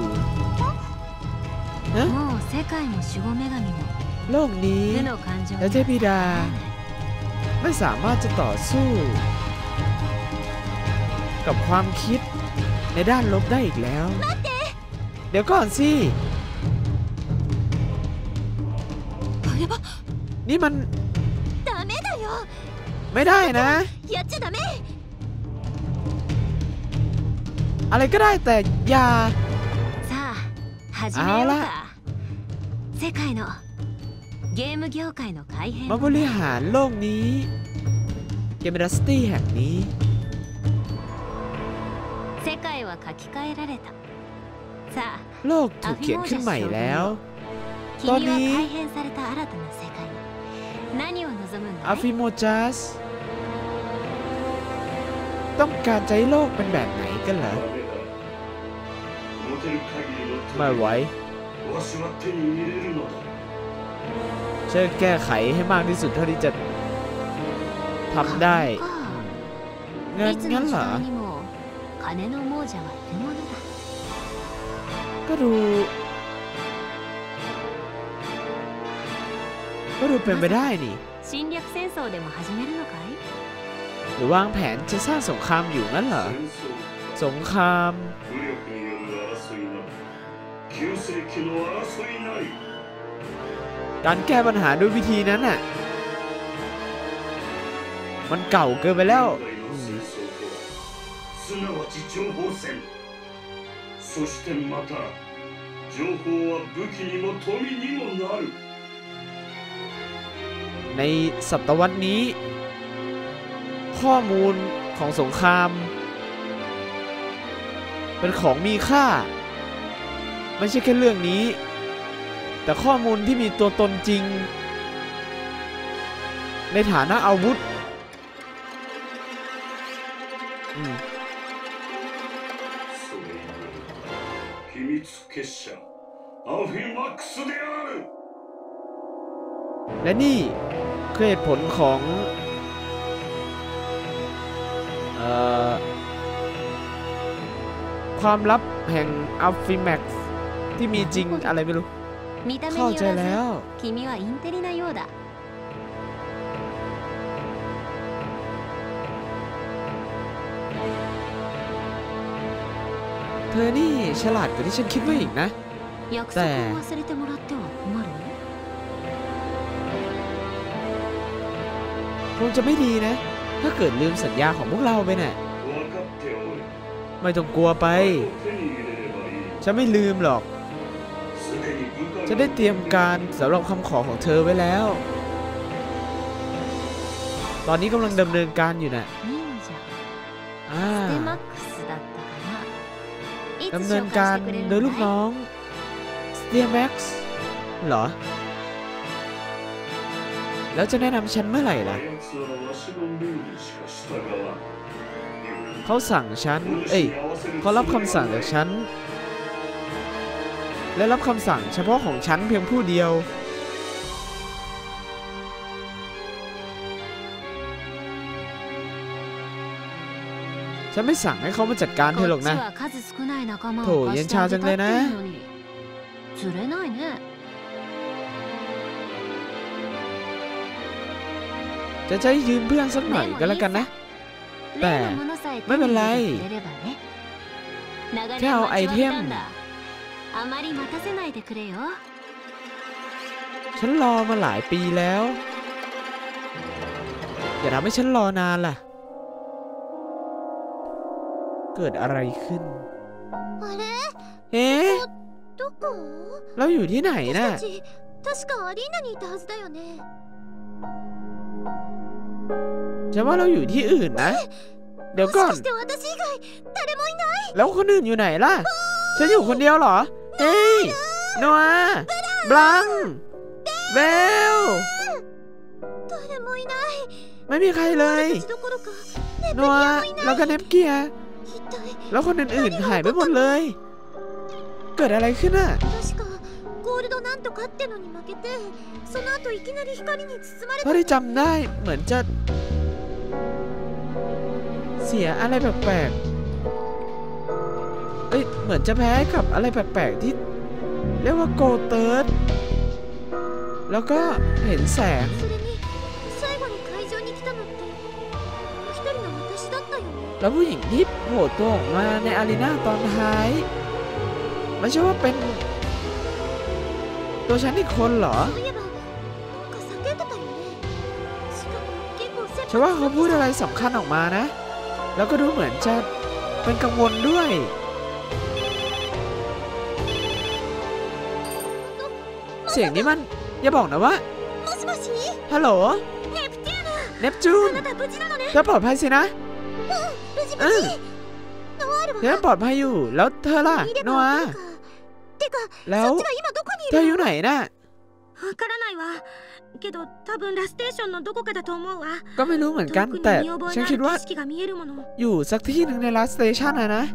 นะโลกนี้และเทพธิดาไม่สามารถจะต่อสู้กับความคิดในด้านลบได้อีกแล้วเดี๋ยวก่อนสินี่มันไม่ได้นะอะไรก็ได้แต่อย่าเอาละมาบริหารโลกนี้เกมอินดัสทรีแห่งนี้さあโลกถูกเขียนขึ้นใหม่แล้ว君は改変された新たな世界に何を望むんだอาいฟิโมจัสต้องการใจโลกเป็นแบบไหนกันเหรอไม่ไหวฉันแก้ไขให้มากที่สุดเท่าที่จะทำได้งั้นงั้นเหรอ金の亡者はいるものだก็ดูก็ดูเป็นไปได้นี่侵略戦争でも始めるのかいหรือวางแผนจะสร้างสงครามอยู่งั้นเหรอสงครามการแก้ปัญหาด้วยวิธีนั้นน่ะมันเก่าเกินไปแล้วすなわち情報戦そしてまた情報は武器にも富にもなるในศตวรรษนี้ข้อมูลของสงครามเป็นของมีค่าไม่ใช่แค่เรื่องนี้แต่ข้อมูลที่มีตัวตนจริงในฐานะอาวุธอืม秘密結社アフィマックスであるและนี่คือเหตุผลของเอ่อความลับแห่งอัลฟิแม็กซ์ที่มีจริงอะไรไม่รู้เข้าใจแล้ว君はインテリなようだเธอนี่ฉลาดกว่าที่ฉันคิดไว้อีกนะแต่คงจะไม่ดีนะถ้าเกิดลืมสัญญาของพวกเราไปน่ะไม่ต้องกลัวไปฉันไม่ลืมหรอกฉันได้เตรียมการสำหรับคำขอของเธอไว้แล้วตอนนี้กำลังดำเนินการอยู่น่ะอ่าดำเนินการโดยลูกน้องสเตียแม็กซ์เหรอแล้วจะแนะนำฉันเมื่อไหร่ล่ะเขาสั่งฉันเอ้ยเขารับคำสั่งจากฉันและรับคำสั่งเฉพาะของฉันเพียงผู้เดียวฉันไม่สั่งให้เขามาจัดการเธอหรอกนะโถเย็นชาจังเลยนะจะใช้ยืมเพื่อนสักหน่อยก็แล้วกันนะแต่ไม่เป็นไรแค่เอาไอเทมฉันรอมาหลายปีแล้วอย่าทำให้ฉันรอนานล่ะเกิดอะไรขึ้นเอ๊ะเราอยู่ที่ไหนน่ะฉันว่าเราอยู่ที่อื่นนะเดี๋ยวก่อนแล้วคนอื่นอยู่ไหนล่ะฉันอยู่คนเดียวเหรอเฮ้ยโนอาบลังเบลไม่มีใครเลยโนอาแล้วก็เนปเกียแล้วคนอื่นๆหายไปหมดเลยเกิดอะไรขึ้นอ่ะเท่าที่จำได้เหมือนจะเสียอะไรแปลกๆเอ้ยเหมือนจะแพ้กับอะไรแปลกๆที่เรียกว่าโกเติร์ดแล้วก็เห็นแสงแล้วผู้หญิงที่โผล่ตัวออกมาในอารีนาตอนท้ายไม่ใช่ว่าเป็นตัวฉันอีกคนเหรอฉันว่าเขาพูดอะไรสำคัญออกมานะแล้วก็ดูเหมือนจะเป็นกังวลด้วยเสียงนี้มันอย่าบอกนะว่าฮัลโหลเนปจูนเธอปลอดภัยสินะเออเธอปลอดภัยอยู่แล้วเธอล่ะโนอาแล้วเธออยู่ไหนน่ะわからないわけど多分ラステーションのどこかだと思うわก็ไม่รู้เหมือนกันแต่ฉันคิดว่าอยู่สักที่หนึ่งในลัสสเตชันนะนะ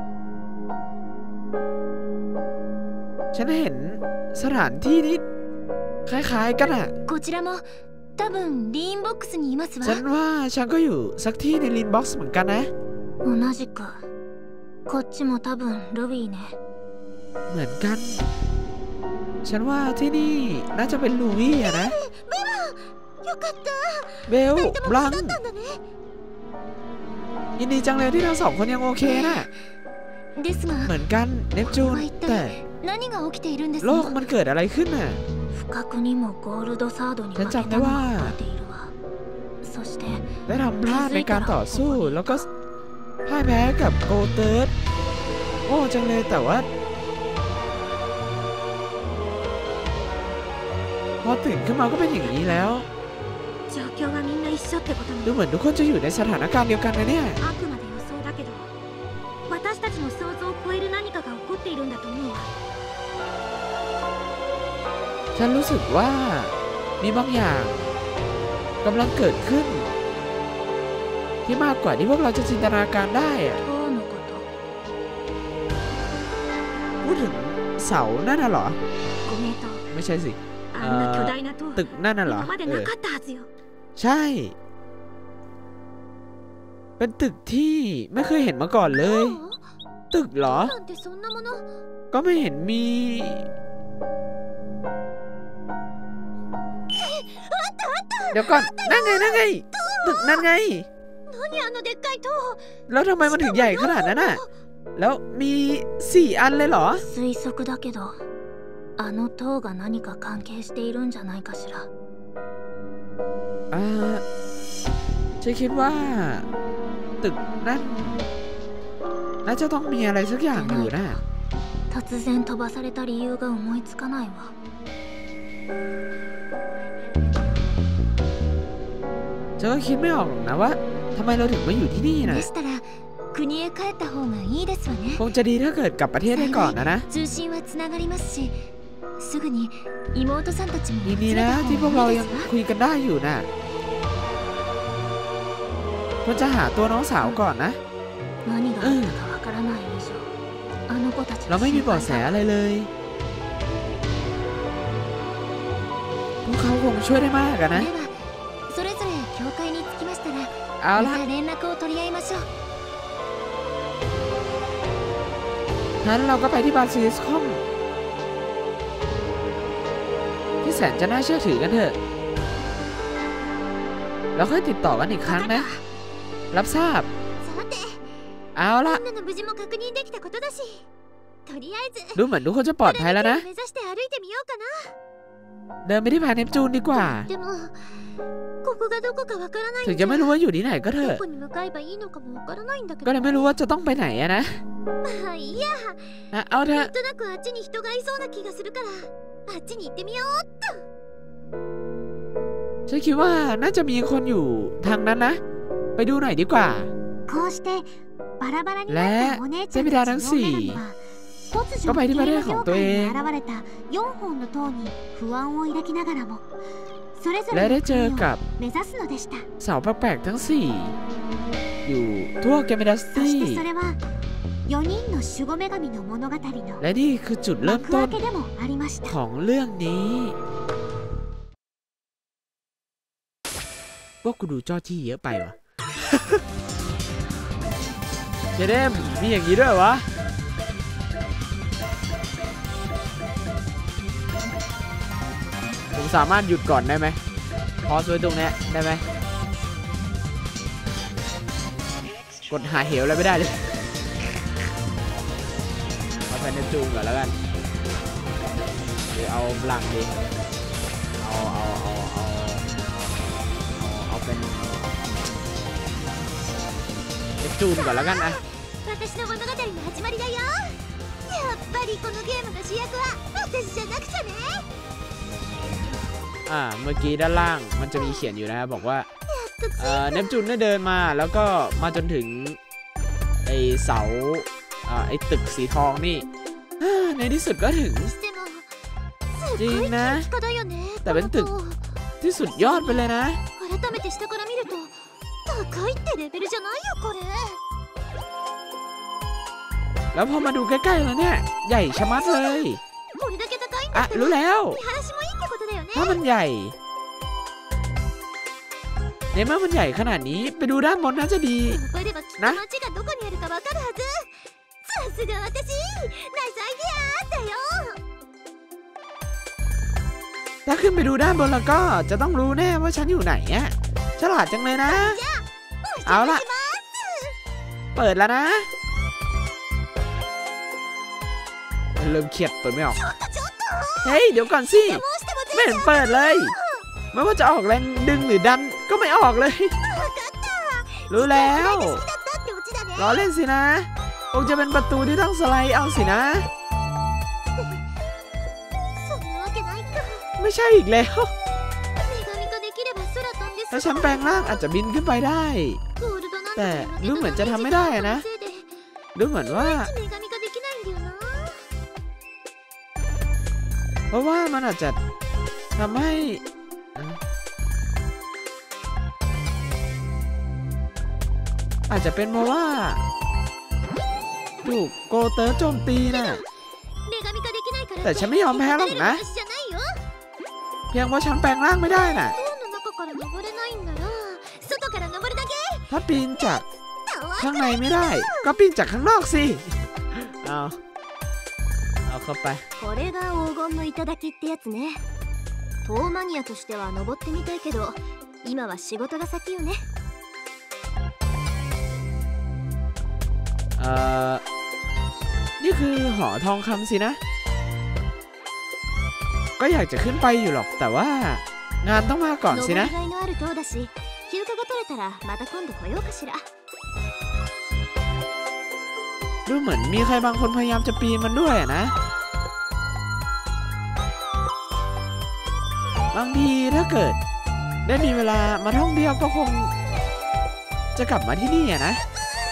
ฉันเห็นสถานที่นี้คล้ายๆกันอ่ะこちらも多分リーンボックスにいますわฉันว่าฉันก็อยู่สักที่ในลีนบ็อกซ์เหมือนกันนะ同じくこっちも多分ロビーねเหมือนกันฉันว่าที่นี่น่าจะเป็นลูวี่อะนะเบลบลังยินดีจังเลยที่ทั้งสองคนยังโอเคนะเหมือนกันเนปจูนแต่โลกมันเกิดอะไรขึ้นน่ะฉันจำได้ว่าได้ทำพลาดในการต่อสู้แล้วก็พ่ายแพ้กับโกเติร์ดโอ้จังเลยแต่ว่าพอตื่นขึ้นมาก็เป็นอย่างนี้แล้วดูเหมือนทุกคนจะอยู่ในสถานการณ์เดียวกันนะเนี่ยฉันรู้สึกว่ามีบางอย่างกำลังเกิดขึ้นที่มากกว่าที่พวกเราจะจินตนาการได้อะพูดถึงเสานั่นน่ะเหรอไม่ใช่สิตึกนั่นน่ะเหรอเออใช่เป็นตึกที่ไม่เคยเห็นมาก่อนเลยตึกเหรอก็ไม่เห็นมีเดี๋ยวก่อนนั่นไงนั่นไงตึกนั่นไงแล้วทำไมมันถึงใหญ่ขนาดนั้นน่ะแล้วมีสี่อันเลยเหรอあの塔が何か関係しているんじゃないかしらอ่าฉันคิดว่าตึกนั่นน่าจะต้องมีอะไรสักอย่างอยู่นะ突然飛ばされた理由が思いつかないわฉันก็คิดไม่ออกนะว่าทำไมเราถึงมาอยู่ที่นี่นะคงจะดีถ้าเกิดกลับประเทศได้ก่อนนะนะดีนี่นะที่พวกเรายังคุยกันได้อยู่นะควรจะหาตัวน้องสาวก่อนนะเออเราไม่มีเบาะแสอะไรเลยพวกเขาคงช่วยได้มากอะนะเอาละงั้นเราก็ไปที่บาซิลิสคอมที่แสนจะน่าเชื่อถือกันเถอะแล้วค่อยติดต่อกันอีกครั้งนะรับทราบเอาละดูเหมือนทุกคนจะปลอดภัยแล้วนะเดินไปที่พาเนปจูนดีกว่าถึงจะไม่รู้ว่าอยู่ที่ไหนก็เถอะก็เลยไม่รู้ว่าจะต้องไปไหนอะนะนะเอาเถอะฉันคิดว่าน่าจะมีคนอยู่ทางนั้นนะไปดูหน่อยดีกว่าและเทพธิดาทั้งสี่ก็ไปที่ประเทศของตัวเองและได้เจอกับเสาแปลกๆทั้งสี่อยู่ทั่วแกเมดัสตี้และนี่คือจุดเริ่มต้นของเรื่องนี้พวกกูดูจ้อจี้เยอะไปวะ เจเดมมีอย่างนี้ด้วยวะผมสามารถหยุดก่อนได้ไหมพอสไว้ตรงนี้ได้ไหมกดหาเหวอะไรไม่ได้เลยเอาแผ่นในจูงก่อนแล้วกันหรือเอาบลังดีเอาเอาเอาเอาเอาเอาเป็นในจูนก่อนแล้วกันนะอ่าเมื่อกี้ด้านล่างมันจะมีเขียนอยู่นะครับบอกว่าเอ่อเนปจูนได้เดินมาแล้วก็มาจนถึงไอเสาอ่าไอตึกสีทองนี่ในที่สุดก็ถึงจริงนะแต่เป็นตึกที่สุดยอดไปเลยนะแล้วพอมาดูใกล้ๆแล้วเนี่ยใหญ่ชะมัดเลยอ่ะรู้แล้วถ้ามันใหญ่ในเมื่อมันใหญ่ขนาดนี้ไปดูด้านบนน่าจะดีนะถ้าขึ้นไปดูด้านบนแล้วก็จะต้องรู้แน่ว่าฉันอยู่ไหนอ่ะฉลาดจังเลยนะเอาล่ะเปิดแล้วนะเริ่มเครียดเปิดไม่ออกเฮ้ยเดี๋ยวก่อนสิไม่เห็นเปิดเลยไม่ว่าจะออกแรงดึงหรือดันก็ไม่ออกเลยรู้แล้วล้อเล่นสินะคงจะเป็นประตูที่ต้องสไลด์เอาสินะไม่ใช่อีกแล้วถ้าฉันแปลงร่างอาจจะบินขึ้นไปได้แต่รู้เหมือนจะทำไม่ได้นะรู้เหมือนว่าเพราะว่ามันอาจจะทำให้อาจจะเป็นเพราะว่าถูกโกเตอร์โจมตีนะแต่ฉันไม่ยอมแพ้หรอกนะเพียงเพราะฉันแปลงร่างไม่ได้น่ะถ้าปีนจากข้างในไม่ได้ก็ปีนจากข้างนอกสิเอาเอาเข้าไปこれが黄金の頂ってやつね。塔マニアとしては登ってみたいけど、今は仕事が先よね。 เอ่อนี่คือหอทองคำสินะก็อยากจะขึ้นไปอยู่หรอกแต่ว่างานต้องมาก่อนสินะดูเหมือนมีใครบางคนพยายามจะปีนมันด้วยนะบางทีถ้าเกิดได้มีเวลามาท่องเที่ยวก็คงจะกลับมาที่นี่อะนะ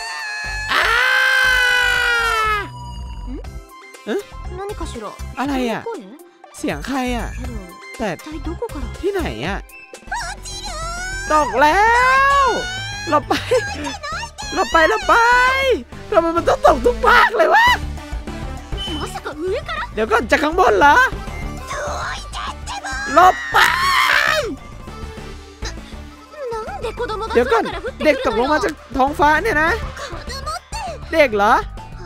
อะไรอ่ะเสียงใครอ่ะแต่ที่ไหนอ่ะตกแล้วหลบไปหลบไปหลบไปทำไมมันต้องตกทุกภาคเลยวะเดี๋ยวก่อนจากข้างบนเหรอหลบไปเดี๋ยวก่อนเด็กตกลงมาจากท้องฟ้าเนี่ยนะเด็กเหรอ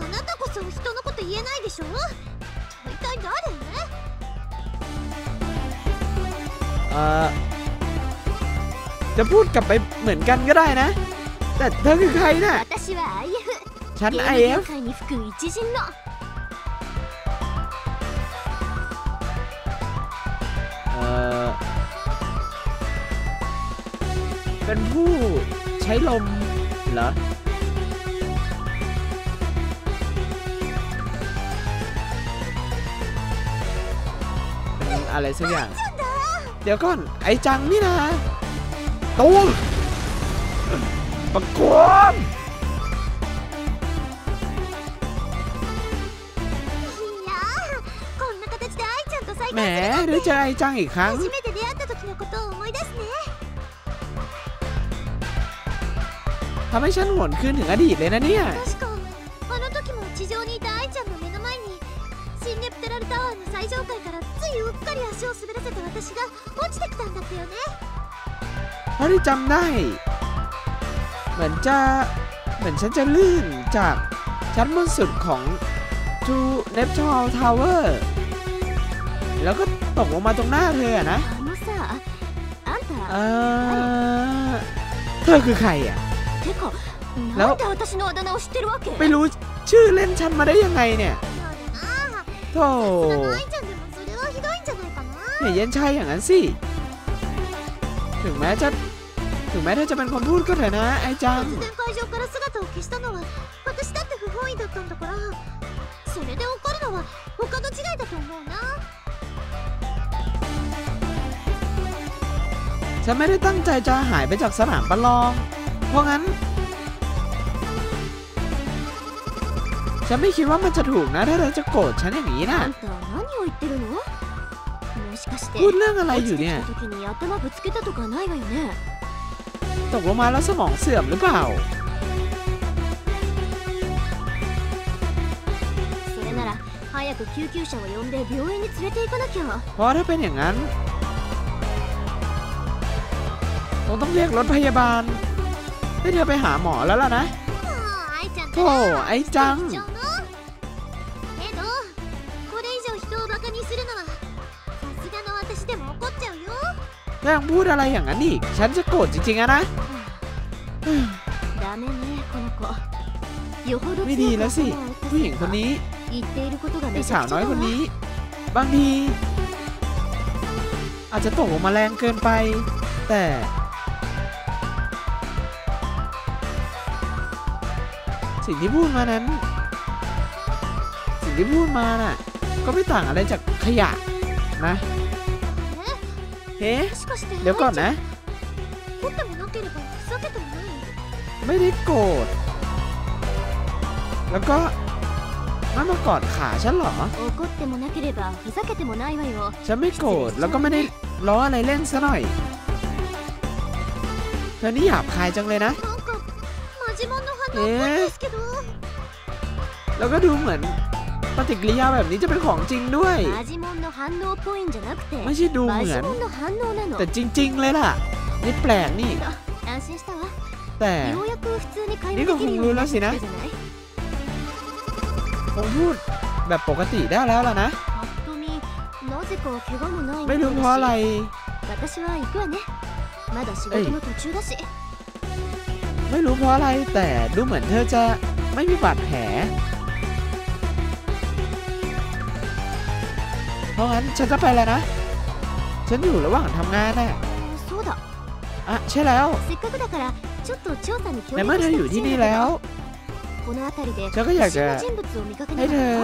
เอ่อจะพูดกลับไปเหมือนกันก็ได้นะแต่เธอคือใครน่ะฉัน ไอ เอฟ เอ่อเป็นผู้ใช้ลมเหรอเป็นอะไรสักอย่างเดี๋ยวก่อนไอจังนี่นะตูมประกวมแหมได้เจอไอจังอีกครั้งทำให้ฉันหวนคืนถึงอดีตเลยนะเนี่ยเพราะที่จำได้เหมือนจะเหมือนฉันจะลื่นจากชั้นบนสุดของทูเนปชอลทาวเวอร์แล้วก็ตกลงมาตรงหน้าเธอนะเออเธอคือใครอ่ะแล้วไปรู้ชื่อเล่นฉันมาได้ยังไงเนี่ยโธ่อย่าเย็นชายอย่างนั้นสิถึงแม้จะถึงแม้เธอจะเป็นคนพูดก็เถอะนะไอจังฉันไม่ได้ตั้งใจจะหายไปจากสนามประลองเพราะงั้นฉฉันไม่คิดว่ามันจะถูกนะถ้าเธอจะโกรธฉันอย่างนี้นะあんた何を言ってるの？もしかしてพูดเรื่องอะไรอยู่落ちてเนี่ยきた時に頭ぶつけたとかないわよね？ ตกลงมาแล้วสมองเสื่อมหรือเปล่าそれなら早く救急車を呼んで病院に連れて行かなきゃ。 เพราะถ้าเป็นอย่างนั้นคงต้องเรียกรถพยาบาลให้เธอไปหาหมอแล้วล่ะนะ愛ちゃんโธ่ไอ้จัง貴重のけどこれ以上人をバカにするのはさすがの私でも怒っちゃうよ。 ยังพูดอะไรอย่างนั้นอีกฉันจะโกรธจริงๆอะนะダメねこの子。よほどไม่強ดีくแล้วสิ頭を打ったผู้หญิせงいคนかนี้言っていることがไอ้めちสาゃวくちน้ゃอยだคนわ。 นี้ บางทีอาจจะตกลงมาแรงเกินไป แต่สิ่งที่พูดมานั้น สิ่งที่พูดมาน่ะก็ไม่ต่างอะไรจากขยะนะเฮ้もしかしてเดี๋ยวก่อนนะ怒ってもなければふざけてもない。 ไม่ได้โกรธแล้วก็ไม่มากอดขาฉันเหรอ怒ってもなければふざけてもないわよ。 ฉันไม่โกรธแล้วก็ไม่ได้ล้ออะไรเล่นซะหน่อยเธอนี่หยาบคายจังเลยนะなんかマジモンの反応っぽいんですけど。 แล้วก็ดูเหมือนปฏิกิริยาแบบนี้จะเป็นของจริงด้วยマジモンの反応っぽいんじゃなくてไม่ใช่ดูマเหมืジอนモンの反応なの。 แต่จริง ๆ เลยล่ะนี่แปลกนี่安心したわ。 แต่ようやく普通に会話นี่でก็きคるงようรู้になแล้っวてสิきたนะじゃない？ คงพูดแบบปกติได้แล้วล่ะนะぱっと見なぜか怪我もないみไม่たいรู้เพราะอะไรだし、私は行くわね。まだ仕事の途中だし。 ไม่รู้เพราะอะไรแต่ดูเหมือนเธอจะไม่มีบาดแผลเพราะงั้นฉันจะไปแล้วนะ ฉันอยู่ระหว่างทำงานน่ะそうだ。 อ่ะใช่แล้วせっかくだからちょっと調査に協ใน力เมื่อしเธてออほยู่しいที่んนี่だけแล้วど、この辺りでฉันก็อยาก不จะ審な人物を見かけなให้かっเธたอわ。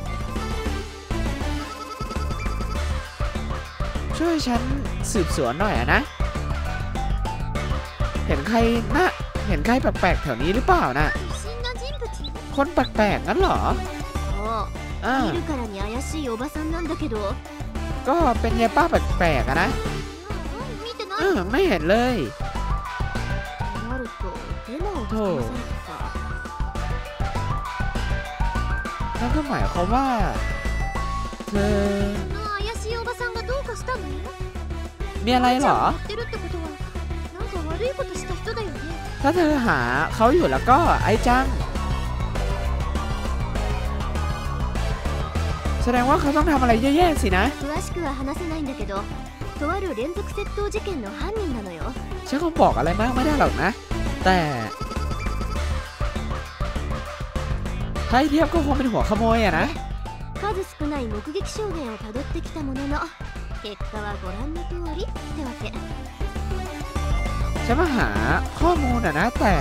ช่วยฉันสืบสวนหน่อยอะนะ เห็นใครนะเห็นใครแปลกๆแถวนี้หรือเปล่านะ不審な人物。 คนแปลกๆงั้นเหรอそうอ่า見るからに怪しいおばさんなんだけど、 ก็เป็นยายป้าแปลกๆอะนะうん見てなเอい。 อไม่เห็นเลยなるとデマをつかまされたか。 นั่นก็หมายความว่า เธอその怪しいおばさんがどうかしたの？ มีอะไรเหรอ愛ちゃんを追ってるってことはなんか悪いことした人だよね。 ถ้าเธอหาเขาอยู่แล้วก็ไอ้จัง แสดงว่าเขาต้องทำอะไรแย่ๆสินะ詳しくは話せないんだけど、とある連続窃盗事件の犯人なのよ。 ฉันคงบอกอะไรมากไม่ได้หรอกนะ แต่ถ้าให้เทียบก็คงเป็นหัวขโมยอะนะ数少ない目撃証言をたどってきたものの、結果はご覧の通りってわけ。 ฉันมาหาข้อมูลอะนะ แต่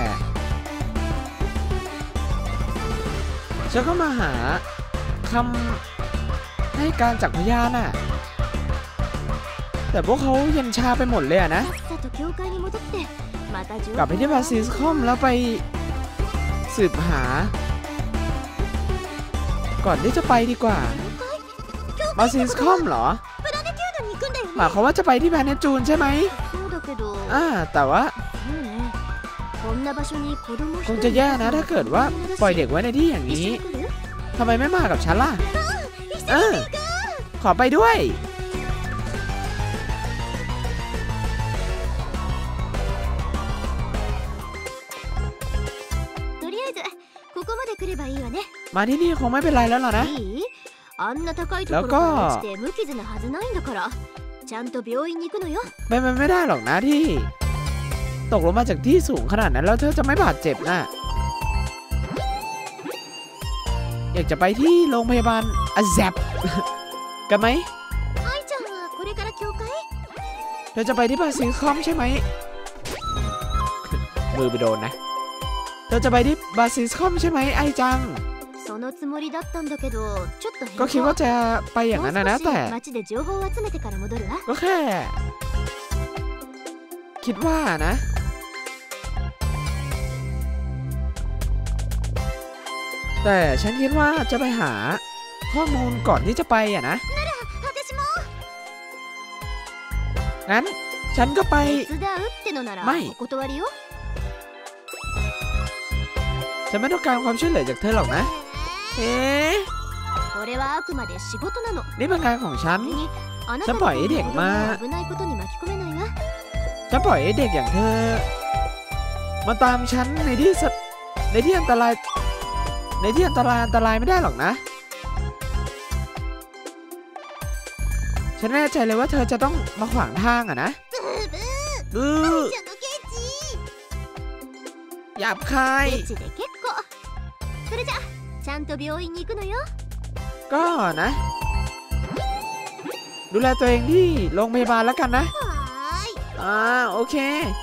ฉันก็มาหาคำให้การจากพยานอะแต่พวกเขาเย็นชาไปหมดเลยอะนะさっさと教会に戻ってまた情報をกลับไปที่บาซิสคอมแล้วไปสืบหา ก่อนที่จะไปดีกว่า บาซิสคอมเหรอプラネテュードに行くんだよหมายความว่าจะไปที่แพลเนจูนใช่ไหมそうだけど、 อ่า แต่ว่าそうね。こんな場所に子供ค一ง人จะแย่นะถ้าเกิดว่าปล่อยเด็กไว้ในที่อย่าง一นี้緒に来る？ ทำไมไม่มากับฉันล่ะ เออ ขอไปด้วยとりあえずここまで来ればいいわね。 มาที่นี่คงไม่เป็นไรแล้วล่ะนะいい？あんな高いところแล้วก็から落ちて無傷なはずないんだから、ちゃんと病院に行くのよ。 ไม่ไม่ไม่ได้หรอกนะที่ ตกลงมาจากที่สูงขนาดนั้นแล้วเธอจะไม่บาดเจ็บนะอยากจะไปที่โรงพยาบาลอาแซบ กันไหม愛ちゃんはこれから教会？ เธอจะไปที่บาซิลคอมใช่ไหม มือไปโดนนะ เธอจะไปที่บาซิลคอมใช่ไหมไอจังそのつもりだったんだけど、ちょっと変ก็คิด更。 ว่าจะไปอย่างนั้นนะนะもう少しแต่街で情報を集めてから戻るわ。 ก็แค่ คิดว่านะあแต่ฉันคิดว่าจะไปหาข้อมูลก่อนที่จะไปอ่ะนะงั้นฉันก็ไปไม่ฉันไม่ต้องการความช่วยเหลือจากเธอหรอกนะเอ๊ะนี่เป็นงานของฉันฉันปล่อยให้เด็กมาฉันปล่อยให้เด็กอย่างเธอมาตามฉันในที่ในที่อันตรายในที่อันตรายอันตรายไม่ได้หรอกนะฉันแน่ใจเลยว่าเธอจะต้องมาขวางทางอ่ะนะอือหยาบคายก็นะดูแลตัวเองที่โรงพยาบาลแล้วกันนะอ่าโอเค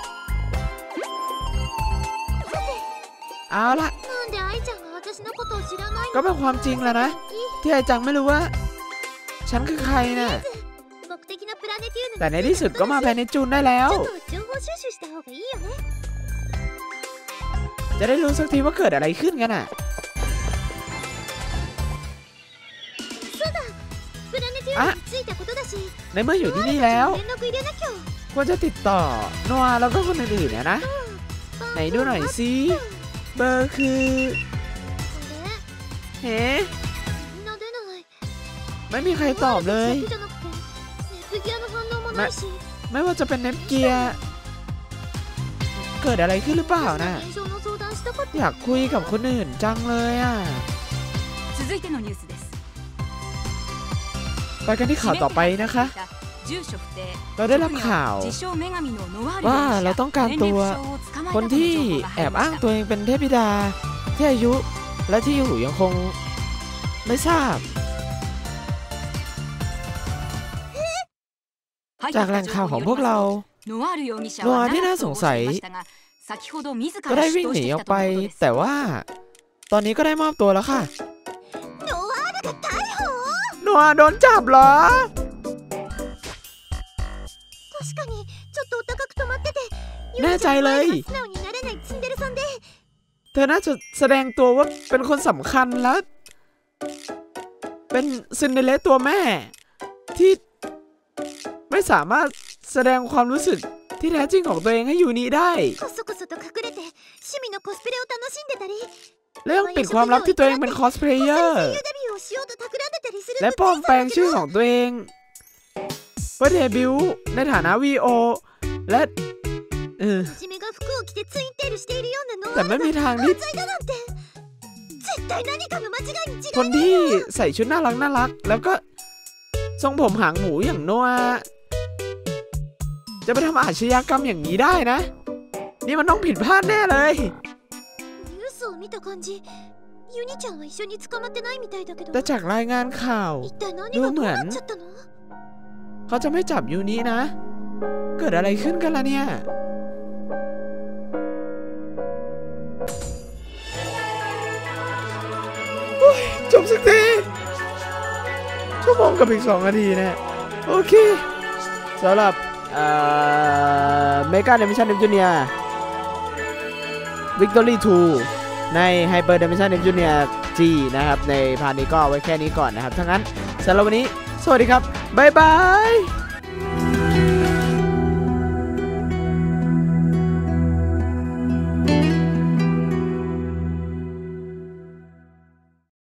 เอาละก็เป็นความจริงแล้วนะที่ไอจังไม่รู้ว่าฉันคือใครน่ะแต่ในที่สุดก็มาแพนในจูนได้แล้วจะได้รู้สักทีว่าเกิดอะไรขึ้นกันน่ะอะในเมื่ออยู่ที่นี่แล้วควรจะติดต่อโนอาแล้วก็คนอื่นๆเนี่ยนะไหนดูหน่อยสิเบอร์คือเฮ้ไม่มีใครตอบเลยไม่ไม่ว่าจะเป็นเนปเกียเกิดอะไรขึ้นหรือเปล่านะอยากคุยกับคนอื่นจังเลยอ่ะไปกันที่ข่าวต่อไปนะคะเราได้รับข่าวว่าเราต้องการตัวคนที่แอบอ้างตัวเองเป็นเทพธิดาที่อายุและที่อยู่ยังคงไม่ทราบจากแหล่งข่าวของพวกเราโนอาที่น่าสงสัยก็ได้วิ่งหนีออกไปแต่ว่าตอนนี้ก็ได้มอบตัวแล้วค่ะโนอาโดนจับเหรอแน่ใจเลยเธอน่าจะแสดงตัวว่าเป็นคนสำคัญแล้วเป็นซินเดอเรลล่าตัวแม่ที่ไม่สามารถแสดงความรู้สึกที่แท้จริงของตัวเองให้ยูนิได้และยังปิดความลับที่ตัวเองเป็นคอสเพลเยอร์และปลอมแปลงชื่อของตัวเองเพื่อเดบิวต์ในฐานะ วี โอ และเออแต่ไม่มีทางที่คนที่ใส่ชุดน่ารักน่ารักแล้วก็ทรงผมหางหมูอย่างโนอาจะไปทำอาชญากรรมอย่างนี้ได้นะนี่มันต้องผิดพลาดแน่เลยแต่จากรายงานข่าวดูเหมือนเขาจะไม่จับยูนินะเกิดอะไรขึ้นกันล่ะเนี่ยจบสักทีชั่วโมงกับอีกสองนาทีนะโอเคสำหรับเมกาเดมิชันเนปจูเนียวิกตอรี่ทูในไฮเปอร์เดมิชันเนปจูเนียจีนะครับในพาร์ทนี้ก็ไว้แค่นี้ก่อนนะครับทั้งนั้นสำหรับวันนี้สวัสดีครับบ๊ายบาย